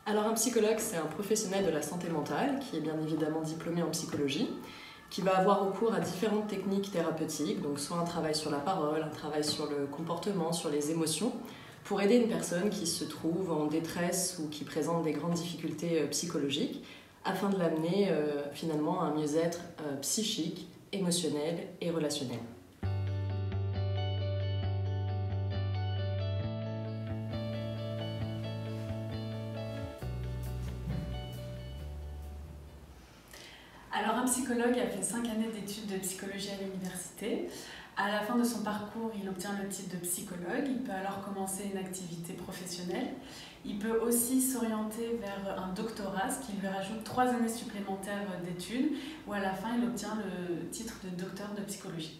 Alors un psychologue, c'est un professionnel de la santé mentale qui est bien évidemment diplômé en psychologie, qui va avoir recours à différentes techniques thérapeutiques, donc soit un travail sur la parole, un travail sur le comportement, sur les émotions, pour aider une personne qui se trouve en détresse ou qui présente des grandes difficultés psychologiques, afin de l'amener finalement à un mieux-être psychique, émotionnel et relationnel. Alors un psychologue a fait 5 années d'études de psychologie à l'université. À la fin de son parcours, il obtient le titre de psychologue. Il peut alors commencer une activité professionnelle. Il peut aussi s'orienter vers un doctorat, ce qui lui rajoute 3 années supplémentaires d'études, où à la fin, il obtient le titre de docteur de psychologie.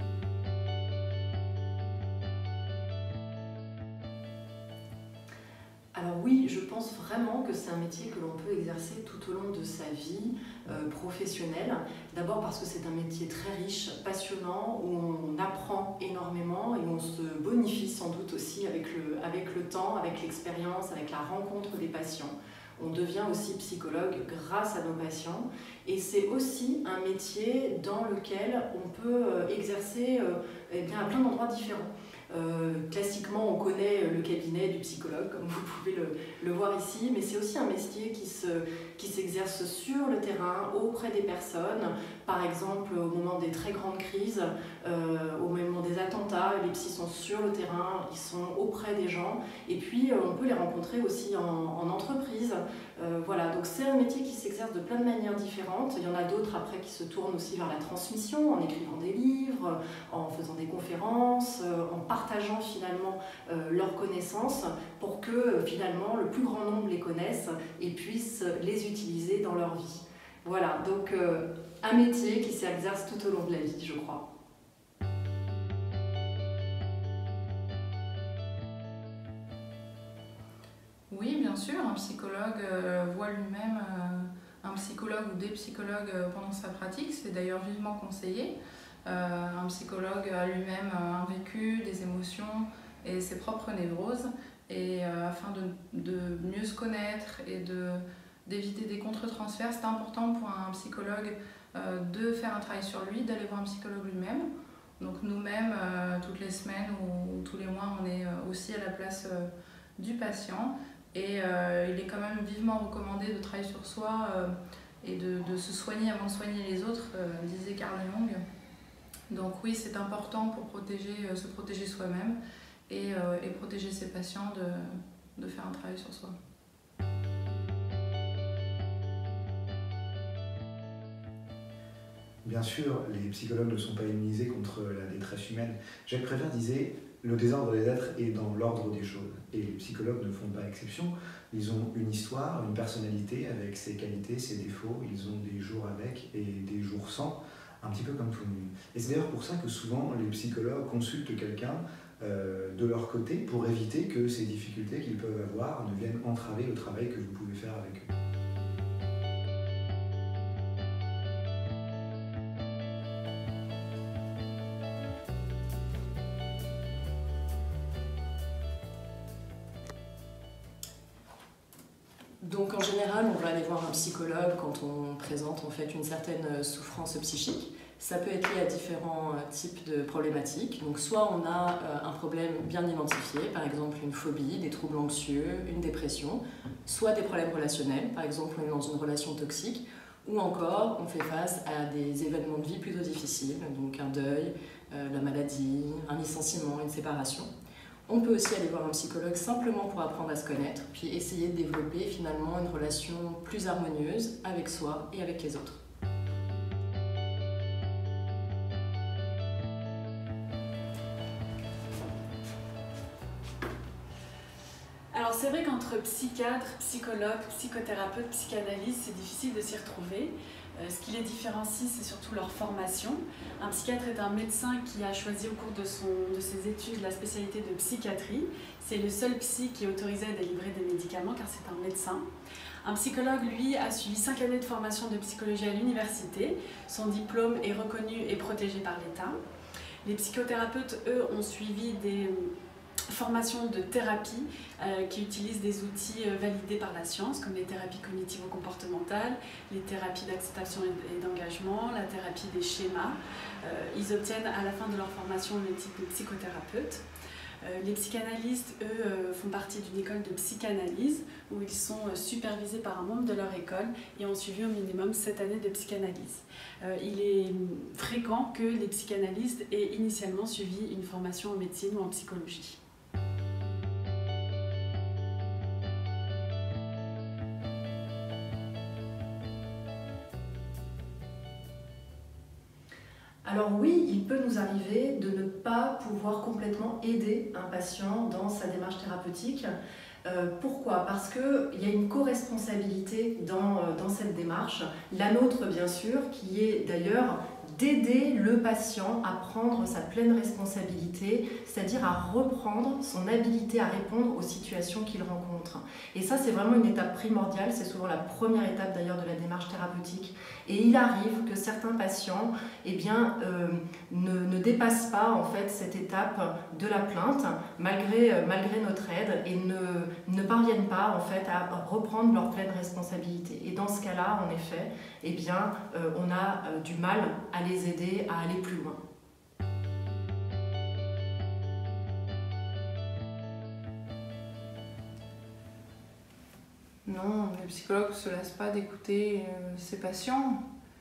Alors oui, je pense vraiment que c'est un métier que l'on peut exercer tout au long de sa vie professionnelle. D'abord parce que c'est un métier très riche, passionnant, où on apprend énormément et on se bonifie sans doute aussi avec le temps, avec l'expérience, avec la rencontre des patients. On devient aussi psychologue grâce à nos patients et c'est aussi un métier dans lequel on peut exercer à plein d'endroits différents. Classiquement, on connaît le cabinet du psychologue, comme vous pouvez le voir ici, mais c'est aussi un métier qui s'exerce sur le terrain, auprès des personnes. Par exemple, au moment des très grandes crises, au moment des attentats, les psys sont sur le terrain, ils sont auprès des gens. Et puis, on peut les rencontrer aussi en entreprise. Voilà, donc c'est un métier qui s'exerce de plein de manières différentes. Il y en a d'autres après qui se tournent aussi vers la transmission, en écrivant des livres, en faisant des conférences, en partageant finalement leurs connaissances pour que finalement le plus grand nombre les connaissent et puissent les utiliser dans leur vie. Voilà, donc un métier qui s'exerce tout au long de la vie, je crois. Oui, bien sûr, un psychologue voit lui-même un psychologue ou des psychologues pendant sa pratique, c'est d'ailleurs vivement conseillé. Un psychologue a lui-même un vécu, des émotions et ses propres névroses, et afin de mieux se connaître et d'éviter des contre-transferts, c'est important pour un psychologue de faire un travail sur lui, d'aller voir un psychologue lui-même. Donc nous-mêmes, toutes les semaines ou tous les mois, on est aussi à la place du patient. Et il est quand même vivement recommandé de travailler sur soi et de se soigner avant de soigner les autres, disait Carl Jung. Donc oui, c'est important pour se protéger soi-même et protéger ses patients de faire un travail sur soi. Bien sûr, les psychologues ne sont pas immunisés contre la détresse humaine. Jacques Prévert disait « Le désordre des êtres est dans l'ordre des choses ». Et les psychologues ne font pas exception. Ils ont une histoire, une personnalité avec ses qualités, ses défauts. Ils ont des jours avec et des jours sans, un petit peu comme tout le monde. Et c'est d'ailleurs pour ça que souvent les psychologues consultent quelqu'un de leur côté pour éviter que ces difficultés qu'ils peuvent avoir ne viennent entraver le travail que vous pouvez faire avec eux. Donc en général, on va aller voir un psychologue quand on présente en fait une certaine souffrance psychique. Ça peut être lié à différents types de problématiques. Donc soit on a un problème bien identifié, par exemple une phobie, des troubles anxieux, une dépression, soit des problèmes relationnels, par exemple on est dans une relation toxique, ou encore on fait face à des événements de vie plutôt difficiles, donc un deuil, la maladie, un licenciement, une séparation. On peut aussi aller voir un psychologue simplement pour apprendre à se connaître, puis essayer de développer finalement une relation plus harmonieuse avec soi et avec les autres. Alors c'est vrai qu'entre psychiatre, psychologue, psychothérapeute, psychanalyste, c'est difficile de s'y retrouver. Ce qui les différencie, c'est surtout leur formation. Un psychiatre est un médecin qui a choisi au cours de ses études la spécialité de psychiatrie. C'est le seul psy qui est autorisé à délivrer des médicaments car c'est un médecin. Un psychologue, lui, a suivi 5 années de formation de psychologie à l'université. Son diplôme est reconnu et protégé par l'État. Les psychothérapeutes, eux, ont suivi formation de thérapie qui utilise des outils validés par la science, comme les thérapies cognitivo-comportementales, les thérapies d'acceptation et d'engagement, la thérapie des schémas. Ils obtiennent à la fin de leur formation le titre de psychothérapeute. Les psychanalystes, eux, font partie d'une école de psychanalyse où ils sont supervisés par un membre de leur école et ont suivi au minimum 7 années de psychanalyse. Il est fréquent que les psychanalystes aient initialement suivi une formation en médecine ou en psychologie. Alors oui, il peut nous arriver de ne pas pouvoir complètement aider un patient dans sa démarche thérapeutique. Pourquoi? Parce qu'il y a une co-responsabilité dans cette démarche, la nôtre bien sûr, qui est d'ailleurs d'aider le patient à prendre sa pleine responsabilité, c'est-à-dire à reprendre son habilité à répondre aux situations qu'il rencontre. Et ça, c'est vraiment une étape primordiale, c'est souvent la première étape d'ailleurs de la démarche thérapeutique. Et il arrive que certains patients ne dépassent pas en fait cette étape de la plainte, malgré notre aide, et ne parviennent pas en fait à reprendre leur pleine responsabilité. Et dans ce cas-là, en effet, on a du mal à les aider à aller plus loin. Non, les psychologues ne se lassent pas d'écouter ses patients.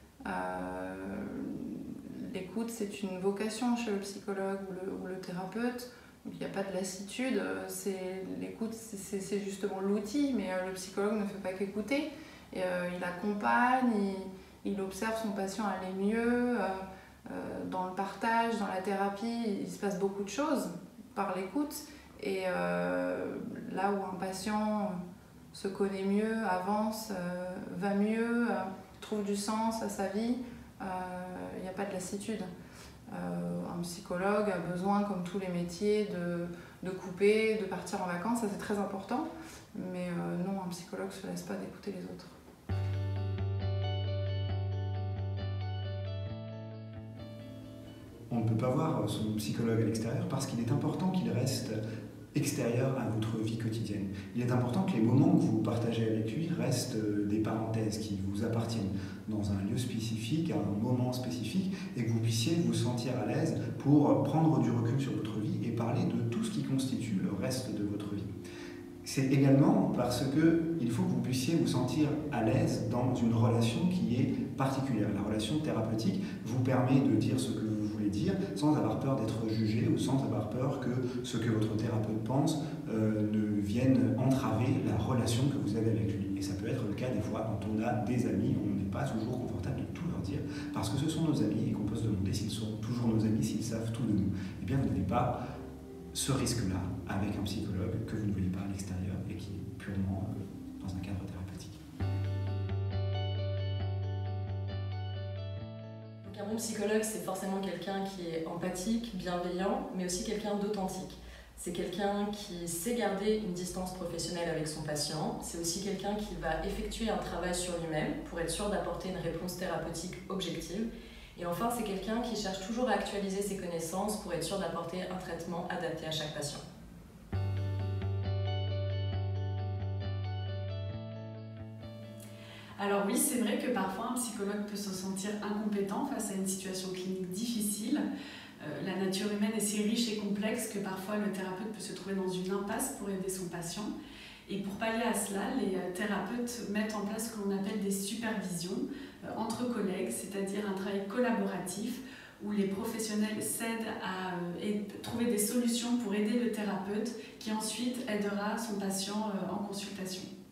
L'écoute, c'est une vocation chez le psychologue ou le thérapeute. Il n'y a pas de lassitude. L'écoute, c'est justement l'outil, mais le psychologue ne fait pas qu'écouter. Il accompagne, il observe son patient aller mieux. Dans le partage, dans la thérapie, il se passe beaucoup de choses par l'écoute. Et là où un patient se connaît mieux, avance, va mieux, trouve du sens à sa vie, il n'y a pas de lassitude. Un psychologue a besoin, comme tous les métiers, de couper, de partir en vacances, ça c'est très important. Mais non, un psychologue ne se laisse pas d'écouter les autres. On ne peut pas voir son psychologue à l'extérieur parce qu'il est important qu'il reste extérieur à votre vie quotidienne. Il est important que les moments que vous partagez avec lui restent des parenthèses qui vous appartiennent dans un lieu spécifique, à un moment spécifique, et que vous puissiez vous sentir à l'aise pour prendre du recul sur votre vie et parler de tout ce qui constitue le reste de votre vie. C'est également parce qu'il faut que vous puissiez vous sentir à l'aise dans une relation qui est particulière. La relation thérapeutique vous permet de dire ce que vous voulez dire sans avoir peur d'être jugé ou sans avoir peur que ce que votre thérapeute pense ne vienne entraver la relation que vous avez avec lui. Et ça peut être le cas des fois quand on a des amis, on n'est pas toujours confortable de tout leur dire parce que ce sont nos amis et qu'on peut se demander s'ils sont toujours nos amis, s'ils savent tout de nous. Eh bien, vous n'avez pas ce risque-là avec un psychologue que vous ne voyez pas à l'extérieur et qui est purement dans un cadre thérapeutique. Donc un bon psychologue, c'est forcément quelqu'un qui est empathique, bienveillant, mais aussi quelqu'un d'authentique. C'est quelqu'un qui sait garder une distance professionnelle avec son patient. C'est aussi quelqu'un qui va effectuer un travail sur lui-même pour être sûr d'apporter une réponse thérapeutique objective. Et enfin, c'est quelqu'un qui cherche toujours à actualiser ses connaissances pour être sûr d'apporter un traitement adapté à chaque patient. Alors oui, c'est vrai que parfois un psychologue peut se sentir incompétent face à une situation clinique difficile. La nature humaine est si riche et complexe que parfois le thérapeute peut se trouver dans une impasse pour aider son patient. Et pour pallier à cela, les thérapeutes mettent en place ce que l'on appelle des supervisions entre collègues, c'est-à-dire un travail collaboratif où les professionnels s'aident à trouver des solutions pour aider le thérapeute qui ensuite aidera son patient en consultation.